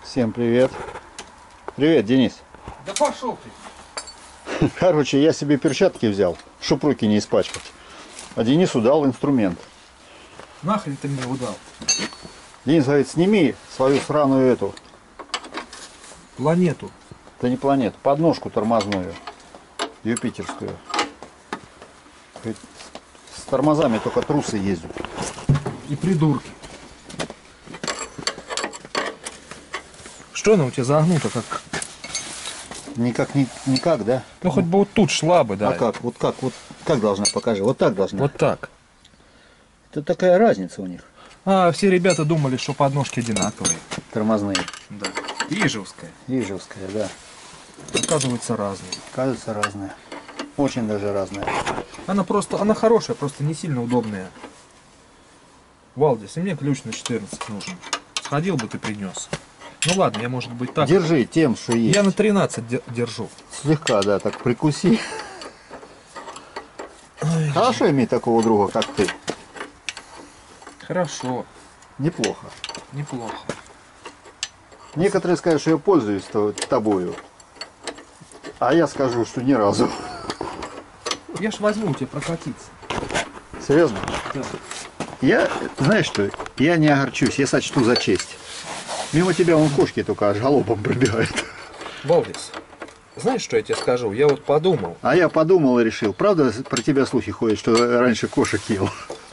Всем привет. Привет, Денис. Да пошел ты. Короче, я себе перчатки взял, чтоб руки не испачкать. А Денису дал инструмент. Нахрен ты мне удал? Денис говорит, сними свою сраную эту, Планету. да не планету, подножку тормозную, юпитерскую. Говорит, с тормозами только трусы ездят. И придурки. Что она у тебя загнута как? Никак, да? Ну хоть бы вот тут шла бы, да. А как? Вот как должна, покажи. Вот так должна. Вот так. Это такая разница у них. А все ребята думали, что подножки одинаковые. Тормозные. Да. Ижевская. Ижевская, да. Оказывается, разные. Кажется, разная. Очень даже разная. Она хорошая, просто не сильно удобная. Валдис, и мне ключ на 14 нужен. Сходил бы ты принес. Ну ладно, я может быть так. Держи тем, что есть. Я на 13 держу. Слегка, да, так прикуси. Хорошо иметь такого друга, как ты. Хорошо. Неплохо. Неплохо. Некоторые скажут, что я пользуюсь тобою. А я скажу, что ни разу. Я ж возьму у тебя прокатиться. Серьезно? Да. Я, знаешь что, я не огорчусь, я сочту за честь. Мимо тебя вон кошки только аж галопом пробегают. Валдис, знаешь, что я тебе скажу? Я вот подумал. А я подумал и решил, правда про тебя слухи ходят, что раньше кошек ел?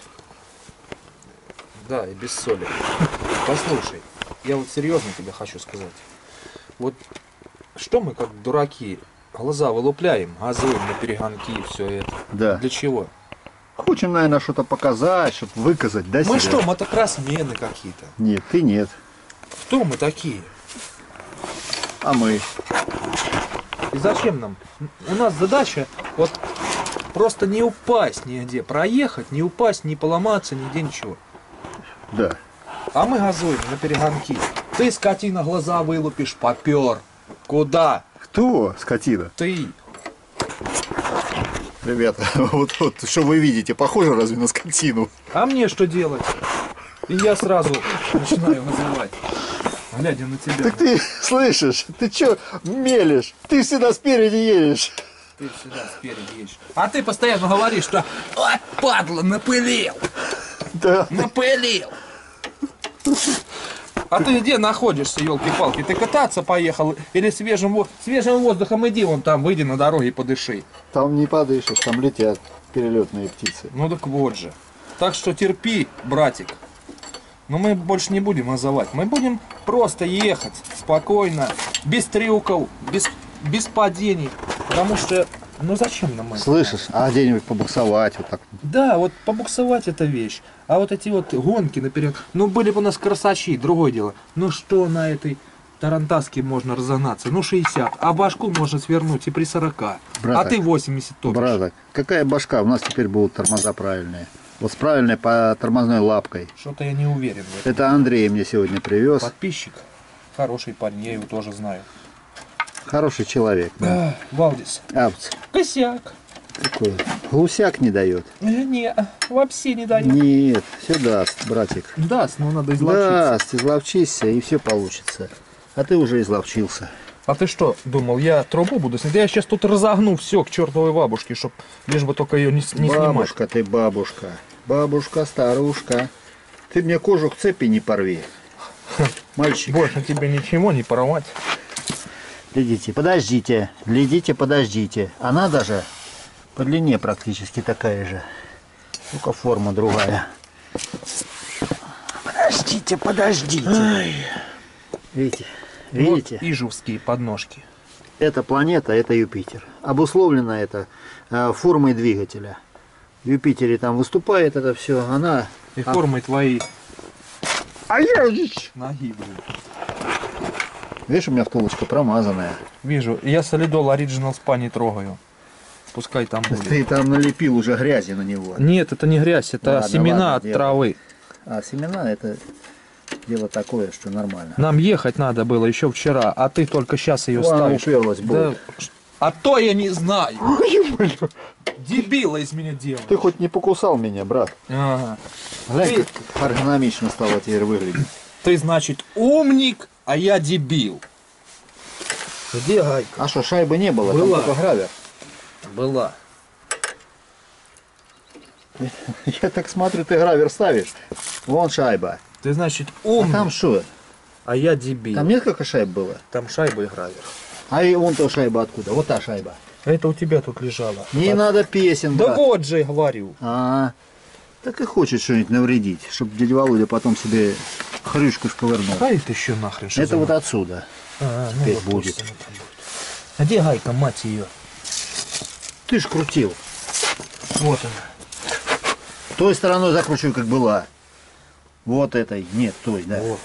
Да, и без соли. Послушай, я вот серьезно тебе хочу сказать. Вот что мы как дураки глаза вылупляем, газуем на перегонки и все это. Да. Для чего? Хочем, наверное, что-то показать, чтобы выказать, да, Мы себя? что, мотокроссмены какие-то? Нет, ты нет. Кто мы такие? А мы? И зачем нам? У нас задача вот просто не упасть нигде, проехать, не упасть, не поломаться, нигде ничего. Да. А мы газуем на перегонки. Ты, скотина, глаза вылупишь, попер. Куда? Кто, скотина? Ты. Ребята, вот что вы видите, похоже разве на скотину? А мне что делать? И я сразу начинаю газовать, глядя на тебя. Так ты слышишь, ты что мелешь? Ты всегда спереди едешь. Ты всегда спереди едешь. А ты постоянно говоришь, что «Ой, падла, напылил! Да. Напылил!» А ты где находишься, елки-палки? Ты кататься поехал или свежим воздухом иди вон там, выйди на дороге и подыши. Там не подышишь, там летят перелетные птицы. Ну так вот же. Так что терпи, братик. Но мы больше не будем газовать. Мы будем просто ехать спокойно, без трюков, без падений. Потому что, ну зачем нам это? Слышишь, а где-нибудь побуксовать вот так. Да, вот побуксовать это вещь. А вот эти вот гонки наперед. Ну были бы у нас красачи, другое дело. Ну что на этой тарантаске можно разогнаться? Ну 60. А башку можно свернуть и при 40. Браток, а ты 80 топишь. Браток, какая башка? У нас теперь будут тормоза правильные. Вот с правильной по тормозной лапкой. Что-то я не уверен в этом. Это Андрей мне сегодня привез. Подписчик. Хороший парень, я его тоже знаю. Хороший человек, да. Валдис. Авц. Косяк. Такой. Гусяк не дает. Не, вообще не дает. Нет, все даст, братик. Даст, но надо изловчиться. Даст, изловчишься и все получится. А ты уже изловчился. А ты что, думал, я трубу буду снять? Да я сейчас тут разогну все к чертовой бабушке, чтоб лишь бы только ее не снимать. Бабушка ты, бабушка. Бабушка, старушка. Ты мне кожу к цепи не порви. Мальчик. Больше тебе ничего не порвать. Глядите, подождите. Глядите, подождите. Она даже по длине практически такая же. Только форма другая. Подождите, подождите. Ай. Видите? Видите? Вот ижевские подножки. Это планета, это Юпитер. Обусловлено это формой двигателя. В Юпитере там выступает это все, она... И формой твоей ноги, блин. Видишь, у меня втулочка промазанная. Вижу. Я солидол Original Spa не трогаю. Пускай там будет. Ты там налепил уже грязи на него. Нет, это не грязь, это Ладно, семена ладно, от делай. травы. А семена это дело такое, что нормально. Нам ехать надо было еще вчера, а ты только сейчас ее Вон она ставишь. уперлась, Да, болт. а то я не знаю. Дебила из меня делаешь. Ты хоть не покусал меня, брат? Ага. Глянь, Ты- как эргономично стало теперь выглядеть. Ты, значит, умник, а я дебил. Где гайка? А что, шайбы не было? Была. Там только гравер. Была. Я так смотрю, ты гравер ставишь. Вон шайба. Ты, значит, А умный, там что? а я дебил. Там несколько шайб было? Там шайба и гравер. А и вон та шайба откуда? Вот та шайба. Это у тебя тут лежало. Не Так. надо песен, Да брат. вот же, говорю. А, так и хочет что-нибудь навредить, чтобы дядя Володя потом себе хрюшку сковырнул. А это еще нахрен что Это за вот нахрен? отсюда. Ну опять вот будет. просто она там будет. А где гайка, мать ее? Ты ж крутил. Вот она. Той стороной закручивай, как была. Вот этой. Нет, той, да. Вот.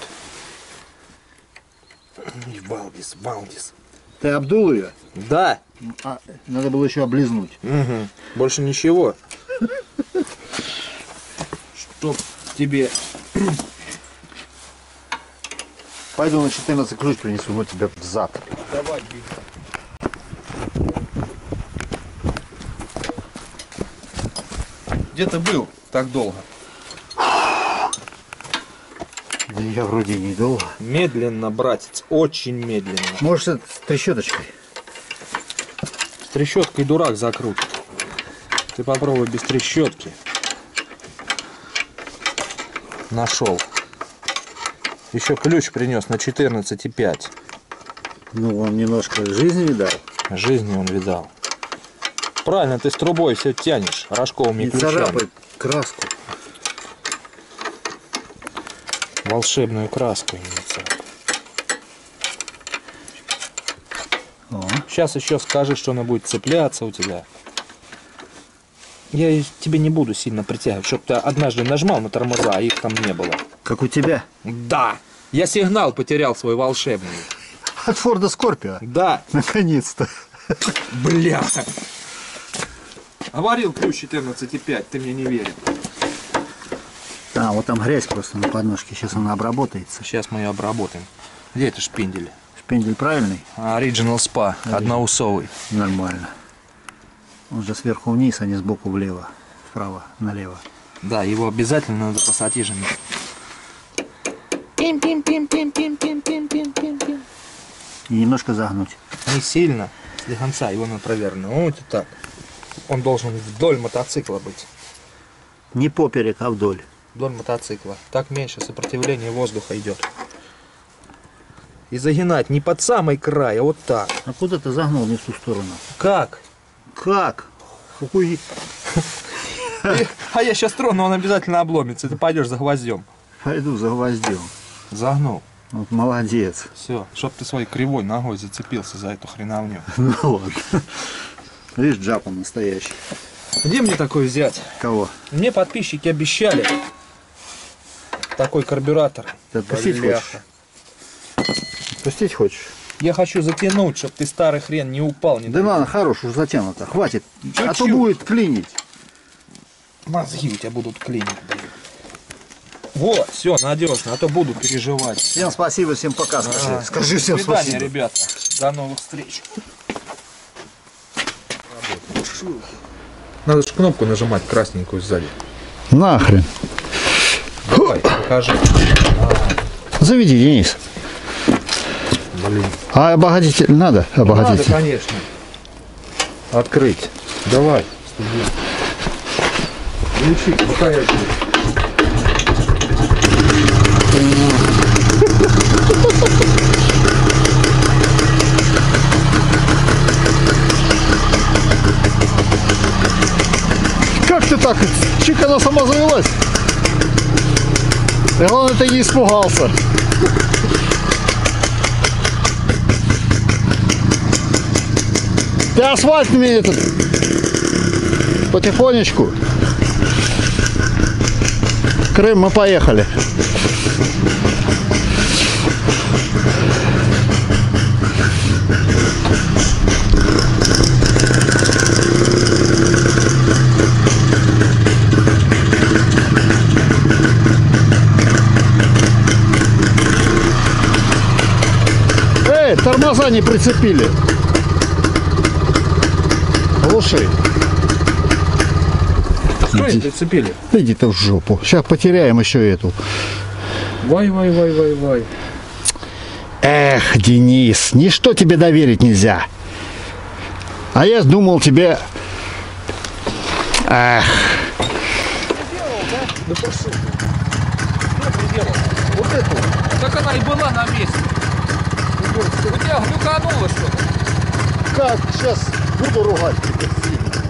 И Валдис, Валдис. Ты обдул ее? Да. А, надо было еще облизнуть. Угу. Больше ничего. Чтоб тебе... Пойду на 14 ключ принесу, вот тебе в зад. Давай, беги. Где ты был так долго? Да я вроде не долго. Медленно, братец, очень медленно. Может, это с трещоточкой? С трещоткой дурак закрутит. Ты попробуй без трещотки. Нашел. Еще ключ принес на 14,5. Ну, он немножко жизни видал. Жизни он видал. Правильно, ты с трубой все тянешь рожковыми Не ключами. царапай краску. Волшебную краску не царапай. О, Сейчас еще скажешь, что она будет цепляться у тебя. Я тебе не буду сильно притягивать, чтобы ты однажды нажимал на тормоза, а их там не было. как у тебя. Да! Я сигнал потерял свой волшебный. От Форда Скорпио. Да! Наконец-то. Бля! Говорил ключ 14,5, ты мне не верил. А, вот там грязь просто на подножке. Сейчас она обработается. Сейчас мы ее обработаем. Где это шпиндель? Шпиндель правильный? Original Spa, одноусовый. Нормально. Он же сверху вниз, а не сбоку влево. Вправо, налево. Да, его обязательно надо пассатижами. Пим-пим-пим-пим-пим-пим-пим-пим-пим. И немножко загнуть. Не сильно, слегонца, его надо проверено. Вот и так. Он должен вдоль мотоцикла быть. Не поперек, а вдоль. Вдоль мотоцикла. Так меньше сопротивления воздуха идет. И загинать не под самый край, а вот так. А куда ты загнул не в ту сторону? Как? Как? Какой... А я сейчас трону, он обязательно обломится. Ты пойдешь за гвоздем. Пойду за гвоздем. Загнул. Вот молодец. Все, чтоб ты своей кривой ногой зацепился за эту хреновню. Ну ладно. Видишь, джапан настоящий. Где мне такой взять? Кого? Мне подписчики обещали такой карбюратор. Ты отпустить Бляха. хочешь? Отпустить хочешь? Я хочу затянуть, чтобы ты старый хрен не упал. Не Да ладно, хорош, уже затянуто. Хватит. А то Чуть-чуть. будет клинить. Мозги у тебя будут клинить, блин. Вот, все, надежно, а то буду переживать. Всем спасибо, всем пока. Скажи, Ага. скажи всем До свидания, спасибо. ребята. До новых встреч. Надо же кнопку нажимать красненькую сзади. Нахрен. Давай, покажи. Заведи, Денис. Блин. А обогатитель надо? Надо, Обогатитель. конечно. Открыть. Давай. Включи, пока я жду. Как ты так? Чик, она сама завелась. И главное, ты не испугался. Ты асфальт мне этот потихонечку. Крым, мы поехали. Эй, тормоза не прицепили. Глуши. Что они прицепили? Иди ты в жопу. Сейчас потеряем еще эту. Вай. Эх, Денис, ничто тебе доверить нельзя. А я думал тебе... Эх. Да пошел. Что приделал? Вот эту. Так она и была на месте. У тебя глюкануло что-то. Как сейчас буду ругать тебя сильно.